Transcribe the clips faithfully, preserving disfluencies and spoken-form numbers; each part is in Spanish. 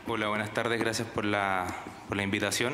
Hola, buenas tardes. Gracias por la, por la invitación.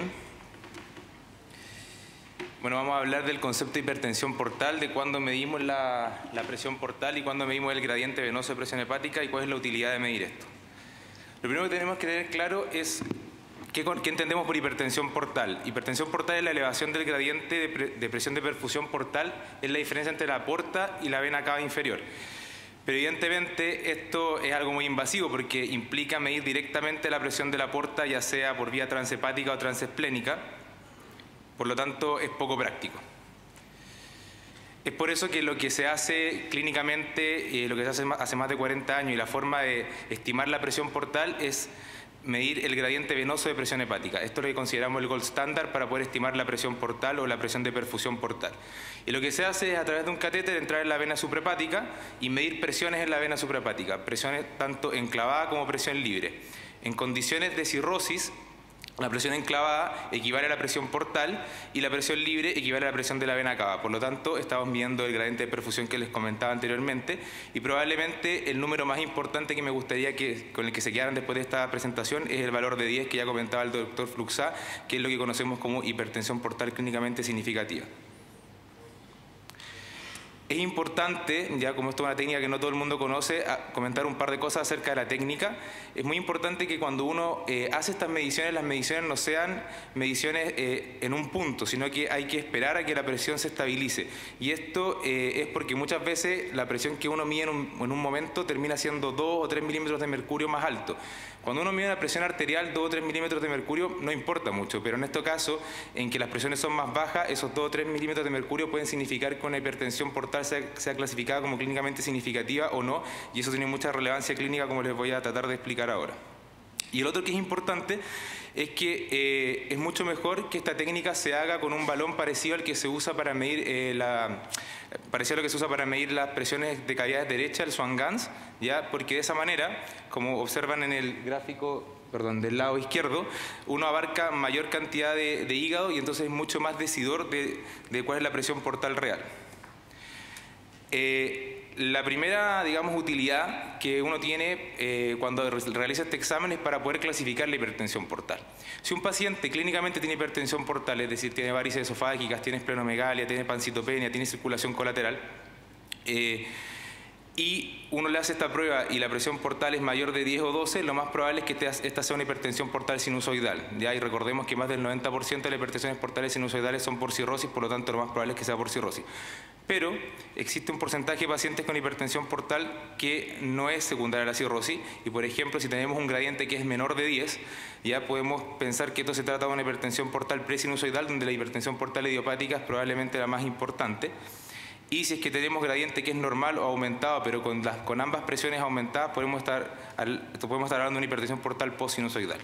Bueno, vamos a hablar del concepto de hipertensión portal, de cuándo medimos la, la presión portal y cuándo medimos el gradiente venoso de presión hepática y cuál es la utilidad de medir esto. Lo primero que tenemos que tener claro es qué, qué entendemos por hipertensión portal. Hipertensión portal es la elevación del gradiente de, pre, de presión de perfusión portal, es la diferencia entre la porta y la vena cava inferior. Pero evidentemente esto es algo muy invasivo porque implica medir directamente la presión de la porta, ya sea por vía transepática o transesplénica. Por lo tanto, es poco práctico. Es por eso que lo que se hace clínicamente, eh, lo que se hace hace más de cuarenta años, y la forma de estimar la presión portal es medir el gradiente venoso de presión hepática. Esto es lo que consideramos el gold standard para poder estimar la presión portal o la presión de perfusión portal. Y lo que se hace es, a través de un catéter, entrar en la vena suprahepática y medir presiones en la vena suprahepática, presiones tanto enclavada como presión libre. En condiciones de cirrosis, la presión enclavada equivale a la presión portal y la presión libre equivale a la presión de la vena cava. Por lo tanto, estamos midiendo el gradiente de perfusión que les comentaba anteriormente, y probablemente el número más importante que me gustaría que, con el que se quedaran después de esta presentación es el valor de diez que ya comentaba el doctor Fluxá, que es lo que conocemos como hipertensión portal clínicamente significativa. Es importante, ya como esto es una técnica que no todo el mundo conoce, comentar un par de cosas acerca de la técnica. Es muy importante que cuando uno eh, hace estas mediciones, las mediciones no sean mediciones eh, en un punto, sino que hay que esperar a que la presión se estabilice. Y esto eh, es porque muchas veces la presión que uno mide en un, en un momento termina siendo dos o tres milímetros de mercurio más alto. Cuando uno mide una presión arterial, dos o tres milímetros de mercurio no importa mucho, pero en este caso, en que las presiones son más bajas, esos dos o tres milímetros de mercurio pueden significar que una hipertensión portal sea, sea clasificada como clínicamente significativa o no, y eso tiene mucha relevancia clínica, como les voy a tratar de explicar ahora. Y el otro que es importante es que eh, es mucho mejor que esta técnica se haga con un balón parecido al que se usa para medir eh, la parecido a lo que se usa para medir las presiones de cavidades derechas, el Swan-Ganz, ya, porque de esa manera, como observan en el gráfico, perdón, del lado izquierdo, uno abarca mayor cantidad de, de hígado y entonces es mucho más decidor de, de cuál es la presión portal real. Eh, La primera, digamos, utilidad que uno tiene eh, cuando realiza este examen es para poder clasificar la hipertensión portal. Si un paciente clínicamente tiene hipertensión portal, es decir, tiene varices esofágicas, tiene esplenomegalia, tiene pancitopenia, tiene circulación colateral, eh, y uno le hace esta prueba y la presión portal es mayor de diez o doce, lo más probable es que esta sea una hipertensión portal sinusoidal. ¿Ya? Y recordemos que más del noventa por ciento de las hipertensiones portales sinusoidales son por cirrosis, por lo tanto lo más probable es que sea por cirrosis. Pero existe un porcentaje de pacientes con hipertensión portal que no es secundaria a la cirrosis, y por ejemplo, si tenemos un gradiente que es menor de diez, ya podemos pensar que esto se trata de una hipertensión portal presinusoidal, donde la hipertensión portal idiopática es probablemente la más importante. Y si es que tenemos gradiente que es normal o aumentado, pero con, las, con ambas presiones aumentadas, podemos estar, podemos estar hablando de una hipertensión portal postsinusoidal.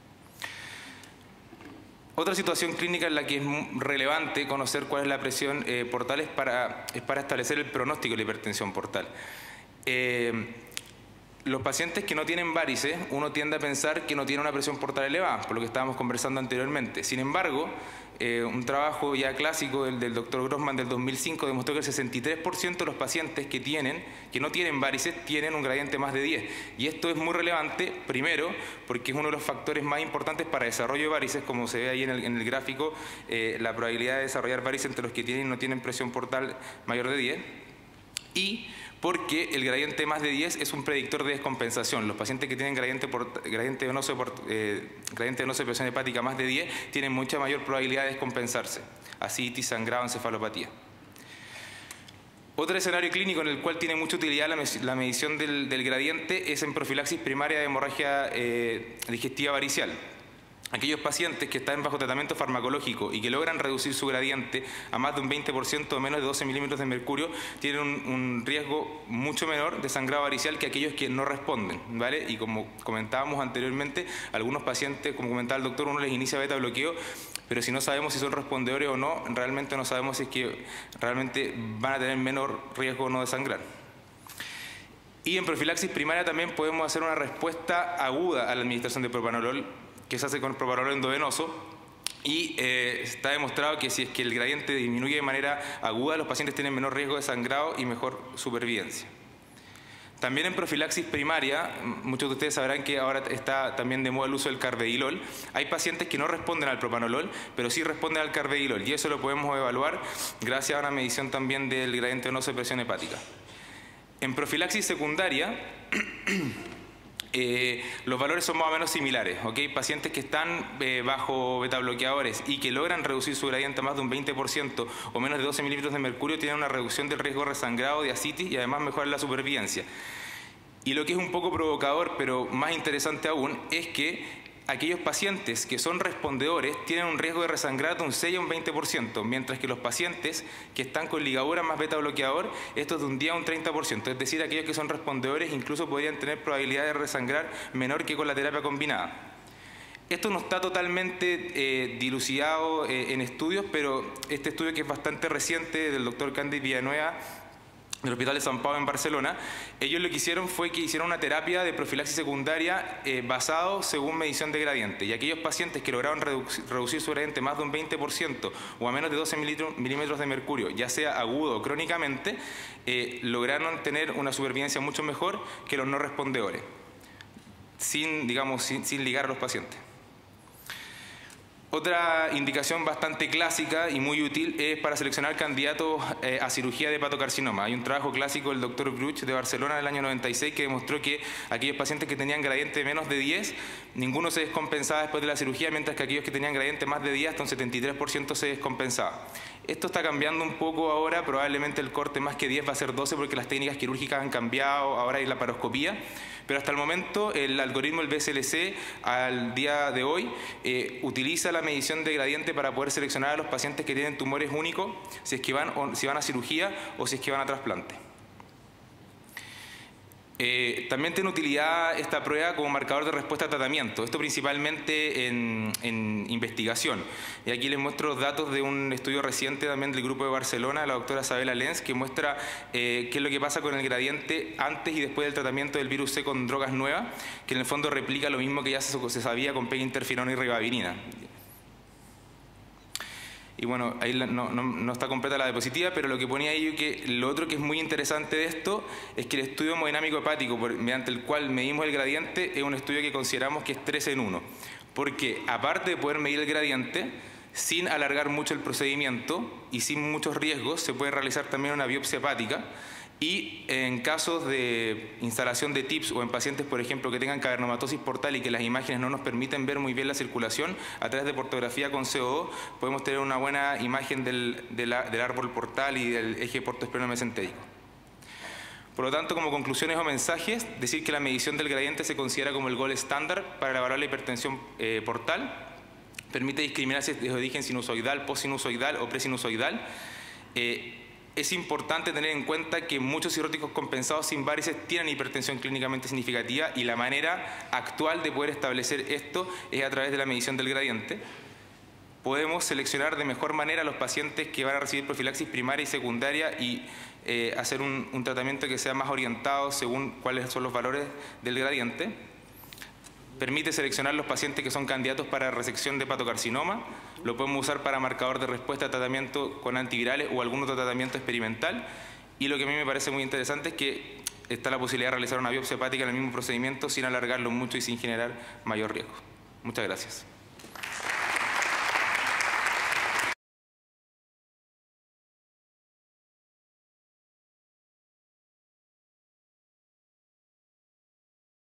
Otra situación clínica en la que es relevante conocer cuál es la presión eh, portal es para, es para establecer el pronóstico de la hipertensión portal. Eh, Los pacientes que no tienen varices, uno tiende a pensar que no tienen una presión portal elevada, por lo que estábamos conversando anteriormente. Sin embargo, eh, un trabajo ya clásico del, del doctor Grossman del dos mil cinco demostró que el sesenta y tres por ciento de los pacientes que, tienen, que no tienen varices tienen un gradiente más de diez. Y esto es muy relevante, primero, porque es uno de los factores más importantes para desarrollo de varices, como se ve ahí en el, en el gráfico, eh, la probabilidad de desarrollar varices entre los que tienen y no tienen presión portal mayor de diez. Y porque el gradiente más de diez es un predictor de descompensación. Los pacientes que tienen gradiente, por, gradiente, venoso, por, eh, gradiente venoso de presión hepática más de diez tienen mucha mayor probabilidad de descompensarse, ascitis, sangrado, encefalopatía. Otro escenario clínico en el cual tiene mucha utilidad la, la medición del, del gradiente es en profilaxis primaria de hemorragia eh, digestiva varicial. Aquellos pacientes que están bajo tratamiento farmacológico y que logran reducir su gradiente a más de un veinte por ciento o menos de doce milímetros de mercurio tienen un, un riesgo mucho menor de sangrado varicial que aquellos que no responden, ¿vale? Y como comentábamos anteriormente, algunos pacientes, como comentaba el doctor, uno les inicia beta bloqueo, pero si no sabemos si son respondedores o no, realmente no sabemos si es que realmente van a tener menor riesgo o no de sangrar. Y en profilaxis primaria también podemos hacer una respuesta aguda a la administración de propanolol, que se hace con propanolol endovenoso, y eh, está demostrado que si es que el gradiente disminuye de manera aguda, los pacientes tienen menor riesgo de sangrado y mejor supervivencia. También en profilaxis primaria, muchos de ustedes sabrán que ahora está también de moda el uso del carvedilol. Hay pacientes que no responden al propanolol, pero sí responden al carvedilol, y eso lo podemos evaluar gracias a una medición también del gradiente venoso de presión hepática. En profilaxis secundaria, eh, los valores son más o menos similares, ¿okay? Pacientes que están eh, bajo betabloqueadores y que logran reducir su gradiente a más de un veinte por ciento o menos de doce milímetros de mercurio tienen una reducción del riesgo de resangrado, de ascitis y además mejoran la supervivencia. Y lo que es un poco provocador, pero más interesante aún, es que aquellos pacientes que son respondedores tienen un riesgo de resangrado de un seis a un veinte por ciento, mientras que los pacientes que están con ligadura más beta bloqueador, esto es de un día a un treinta por ciento. Es decir, aquellos que son respondedores incluso podrían tener probabilidad de resangrar menor que con la terapia combinada. Esto no está totalmente eh, dilucidado eh, en estudios, pero este estudio, que es bastante reciente, del doctor Cándido Villanueva, del Hospital de San Pablo en Barcelona, ellos lo que hicieron fue que hicieron una terapia de profilaxis secundaria eh, basado según medición de gradiente, y aquellos pacientes que lograron redu reducir su gradiente más de un veinte por ciento o a menos de doce milímetros de mercurio, ya sea agudo o crónicamente, eh, lograron tener una supervivencia mucho mejor que los no respondedores, sin, digamos, sin, sin ligar a los pacientes. Otra indicación bastante clásica y muy útil es para seleccionar candidatos eh, a cirugía de hepatocarcinoma. Hay un trabajo clásico del doctor Bruch de Barcelona del año noventa y seis que demostró que aquellos pacientes que tenían gradiente de menos de diez, ninguno se descompensaba después de la cirugía, mientras que aquellos que tenían gradiente más de diez, hasta un setenta y tres por ciento se descompensaba. Esto está cambiando un poco ahora, probablemente el corte más que diez va a ser doce porque las técnicas quirúrgicas han cambiado, ahora hay la laparoscopía, pero hasta el momento el algoritmo del B S L C al día de hoy eh, utiliza la medición de gradiente para poder seleccionar a los pacientes que tienen tumores únicos, si es que van, o, si van a cirugía o si es que van a trasplante. Eh, también tiene utilidad esta prueba como marcador de respuesta a tratamiento, esto principalmente en, en investigación. Y aquí les muestro datos de un estudio reciente también del grupo de Barcelona, la doctora Isabela Lenz, que muestra eh, qué es lo que pasa con el gradiente antes y después del tratamiento del virus C con drogas nuevas, que en el fondo replica lo mismo que ya se, se sabía con peginterferona y ribavirina. Y bueno, ahí no, no, no está completa la diapositiva, pero lo que ponía ahí, que lo otro que es muy interesante de esto es que el estudio hemodinámico hepático, por, mediante el cual medimos el gradiente, es un estudio que consideramos que es tres en uno. Porque aparte de poder medir el gradiente, sin alargar mucho el procedimiento y sin muchos riesgos, se puede realizar también una biopsia hepática. Y en casos de instalación de T I P S o en pacientes, por ejemplo, que tengan cavernomatosis portal y que las imágenes no nos permiten ver muy bien la circulación, a través de portografía con C O dos podemos tener una buena imagen del, del, del árbol portal y del eje portoesplenomesenterico. Por lo tanto, como conclusiones o mensajes, decir que la medición del gradiente se considera como el gold estándar para evaluar la hipertensión eh, portal. Permite discriminar si es de origen sinusoidal, postsinusoidal o presinusoidal. Eh, Es importante tener en cuenta que muchos cirróticos compensados sin varices tienen hipertensión clínicamente significativa, y la manera actual de poder establecer esto es a través de la medición del gradiente. Podemos seleccionar de mejor manera a los pacientes que van a recibir profilaxis primaria y secundaria y eh, hacer un, un tratamiento que sea más orientado según cuáles son los valores del gradiente. Permite seleccionar los pacientes que son candidatos para resección de hepatocarcinoma. Lo podemos usar para marcador de respuesta a tratamiento con antivirales o algún otro tratamiento experimental. Y lo que a mí me parece muy interesante es que está la posibilidad de realizar una biopsia hepática en el mismo procedimiento sin alargarlo mucho y sin generar mayor riesgo. Muchas gracias.